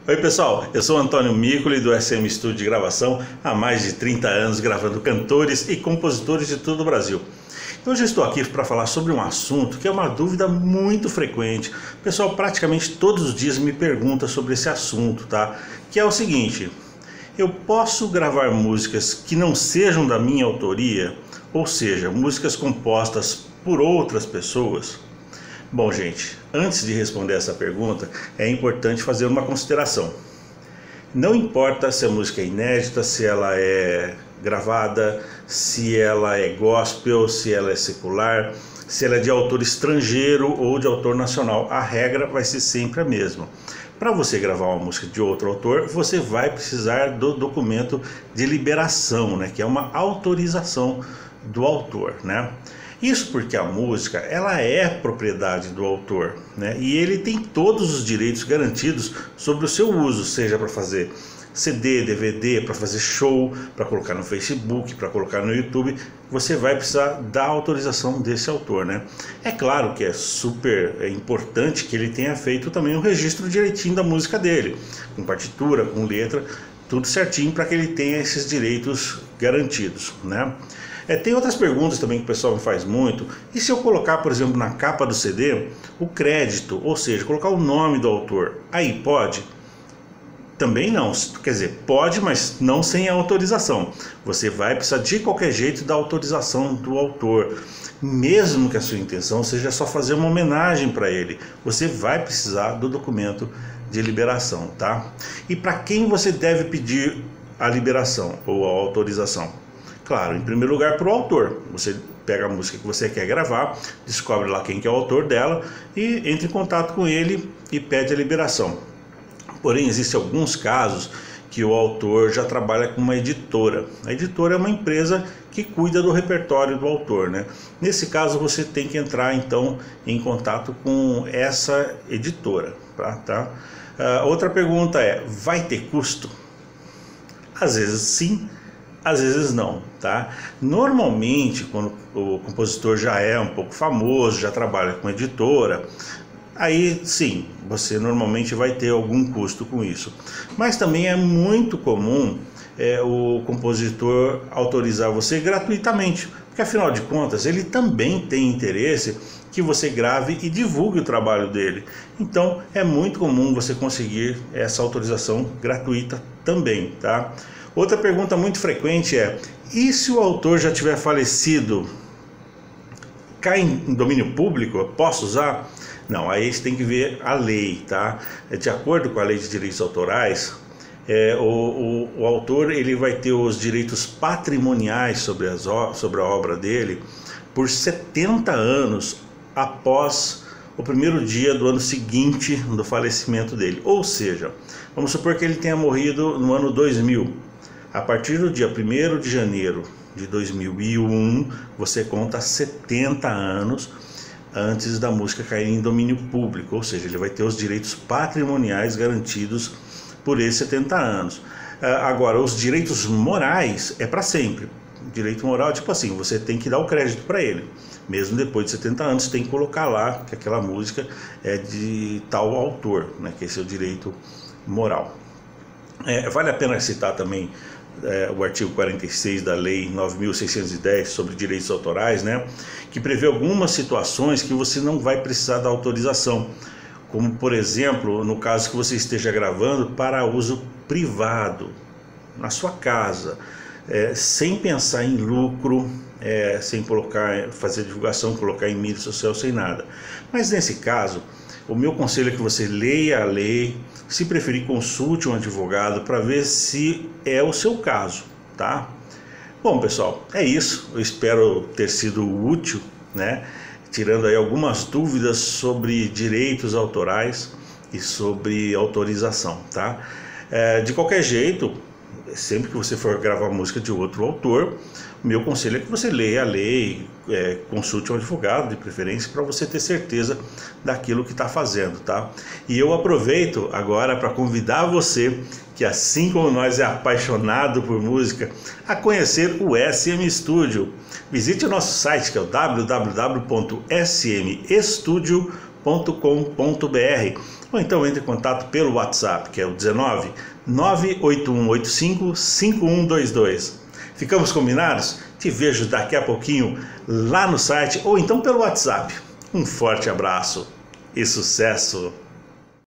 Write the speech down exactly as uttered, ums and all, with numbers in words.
Oi pessoal, eu sou Antônio Micoli do S M Studio de Gravação, há mais de trinta anos gravando cantores e compositores de todo o Brasil. Então hoje eu estou aqui para falar sobre um assunto que é uma dúvida muito frequente. O pessoal praticamente todos os dias me pergunta sobre esse assunto, tá? Que é o seguinte: eu posso gravar músicas que não sejam da minha autoria, ou seja, músicas compostas por outras pessoas? Bom, gente, antes de responder essa pergunta, é importante fazer uma consideração. Não importa se a música é inédita, se ela é gravada, se ela é gospel, se ela é secular, se ela é de autor estrangeiro ou de autor nacional, a regra vai ser sempre a mesma. Para você gravar uma música de outro autor, você vai precisar do documento de liberação, né, que é uma autorização do autor, né? Isso porque a música, ela é propriedade do autor, né? E ele tem todos os direitos garantidos sobre o seu uso, seja para fazer C D, D V D, para fazer show, para colocar no Facebook, para colocar no YouTube. Você vai precisar da autorização desse autor, né? É claro que é super importante que ele tenha feito também um registro direitinho da música dele, com partitura, com letra, tudo certinho para que ele tenha esses direitos garantidos, né? É, tem outras perguntas também que o pessoal me faz muito. E se eu colocar, por exemplo, na capa do C D, o crédito, ou seja, colocar o nome do autor, aí pode? Também não, quer dizer, pode, mas não sem a autorização. Você vai precisar de qualquer jeito da autorização do autor. Mesmo que a sua intenção seja só fazer uma homenagem para ele, você vai precisar do documento de liberação, tá? E para quem você deve pedir a liberação ou a autorização? Claro, em primeiro lugar para o autor. Você pega a música que você quer gravar, descobre lá quem que é o autor dela e entra em contato com ele e pede a liberação. Porém, existem alguns casos que o autor já trabalha com uma editora. A editora é uma empresa que cuida do repertório do autor, né? Nesse caso, você tem que entrar então em contato com essa editora, tá? tá? Uh, outra pergunta é: vai ter custo? Às vezes sim, às vezes não, tá? Normalmente, quando o compositor já é um pouco famoso, já trabalha com editora, aí sim, você normalmente vai ter algum custo com isso. Mas também é muito comum é, o compositor autorizar você gratuitamente, porque afinal de contas ele também tem interesse que você grave e divulgue o trabalho dele. Então é muito comum você conseguir essa autorização gratuita também, tá? Outra pergunta muito frequente é: e se o autor já tiver falecido, cai em domínio público, eu posso usar? Não, aí você tem que ver a lei, tá? De acordo com a lei de direitos autorais, é, o, o, o autor ele vai ter os direitos patrimoniais sobre, as, sobre a obra dele por setenta anos após o primeiro dia do ano seguinte do falecimento dele. Ou seja, vamos supor que ele tenha morrido no ano dois mil. A partir do dia primeiro de janeiro de dois mil e um, você conta setenta anos antes da música cair em domínio público, ou seja, ele vai ter os direitos patrimoniais garantidos por esses setenta anos. Agora, os direitos morais é para sempre. Direito moral é tipo assim, você tem que dar o crédito para ele. Mesmo depois de setenta anos, você tem que colocar lá que aquela música é de tal autor, né, que esse é o direito moral. É, vale a pena citar também É, o artigo quarenta e seis da Lei nove mil seiscentos e dez sobre direitos autorais, né, que prevê algumas situações que você não vai precisar da autorização, como por exemplo, no caso que você esteja gravando para uso privado, na sua casa, é, sem pensar em lucro, é, sem colocar, fazer divulgação, colocar em mídia social, sem nada. Mas nesse caso, o meu conselho é que você leia a lei, se preferir consulte um advogado para ver se é o seu caso, tá? Bom, pessoal, é isso. Eu espero ter sido útil, né? Tirando aí algumas dúvidas sobre direitos autorais e sobre autorização, tá? É, de qualquer jeito, sempre que você for gravar música de outro autor, o meu conselho é que você leia a lei, é, consulte um advogado de preferência para você ter certeza daquilo que está fazendo, tá? E eu aproveito agora para convidar você, que assim como nós é apaixonado por música, a conhecer o S M Studio. Visite o nosso site, que é o w w w ponto s m studio ponto com ponto br, ou então entre em contato pelo WhatsApp, que é o dezenove, nove oito um oito cinco, cinco um dois dois. Ficamos combinados? Te vejo daqui a pouquinho lá no site ou então pelo WhatsApp. Um forte abraço e sucesso!